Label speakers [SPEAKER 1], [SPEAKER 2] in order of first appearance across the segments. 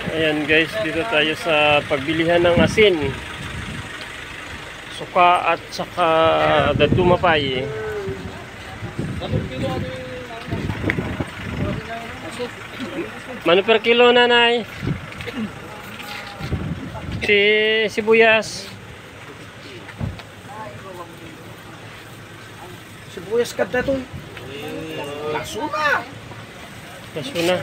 [SPEAKER 1] Ayan guys, dito tayo sa pagbilihan ng asin, suka at saka dadumapay. Mano per kilo, nanay? Si sibuyas.
[SPEAKER 2] Sibuyas kada to. Lasuna.
[SPEAKER 1] Lasuna.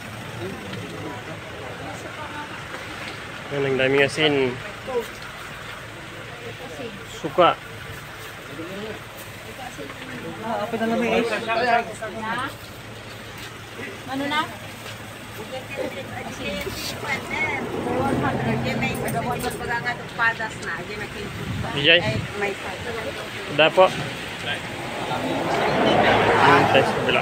[SPEAKER 1] Yan, ang daming asin. Suka.
[SPEAKER 2] Apa na namin eh?
[SPEAKER 3] Ano na?
[SPEAKER 1] Dijay. Ada po. Tes bila.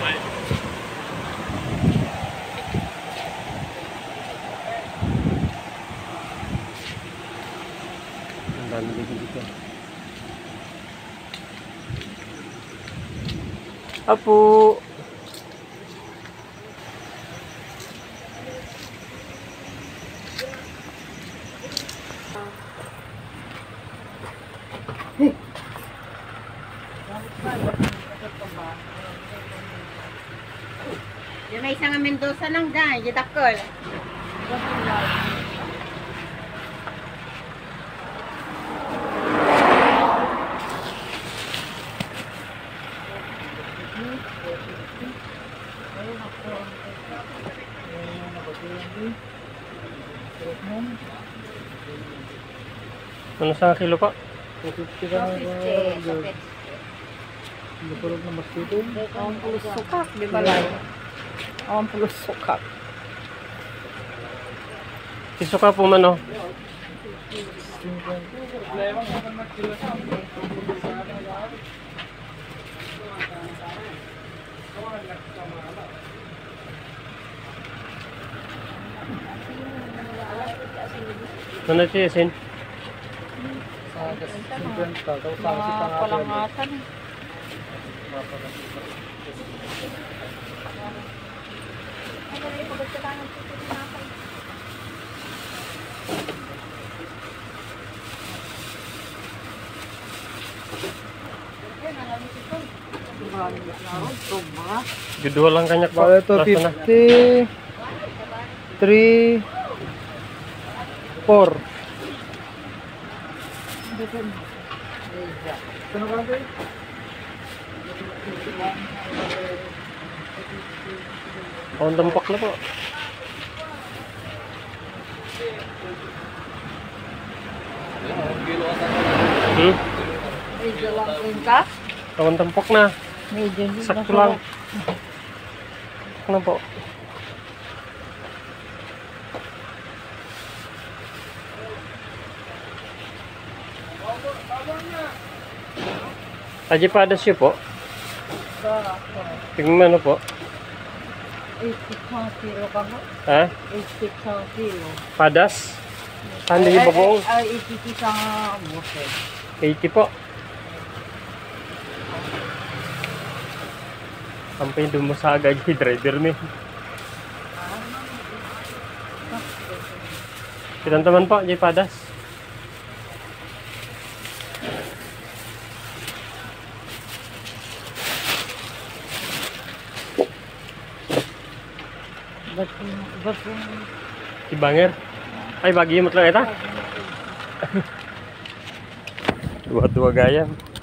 [SPEAKER 1] Ang dami dito. Apo.
[SPEAKER 3] Yung may isang Mendoza lang dyan, yung dakol.
[SPEAKER 1] Ano sa kilo po?
[SPEAKER 2] 250 ka na. Napulog na mas dito.
[SPEAKER 3] Ang pulos sukak, di ba lang? Ang pulos sukak.
[SPEAKER 1] Isuka po man oh. Ano siya asin?
[SPEAKER 3] Mga palangatan.
[SPEAKER 1] Gidua lang kanyak po.
[SPEAKER 2] Bale to 50 3 4. Ano ka ba?
[SPEAKER 1] Ang dampak na po.
[SPEAKER 3] Medyo lang din ka?
[SPEAKER 1] Ang dampak na.
[SPEAKER 3] Medyo din.
[SPEAKER 1] Sakto lang. Ano po? Aji padas siya po. Tingnan ano po?
[SPEAKER 3] 80 kilo ka mo?
[SPEAKER 1] Ha?
[SPEAKER 3] 80 kilo.
[SPEAKER 1] Padas? Saan yung babong?
[SPEAKER 3] Ay, 80 sa bukid.
[SPEAKER 1] 80 po. Sampay doon mo sa agad yung driver ni. Kitang taman po, Jay Padas. Ibanger. Ay, bagi mo lang ito. Dua-dua gaya.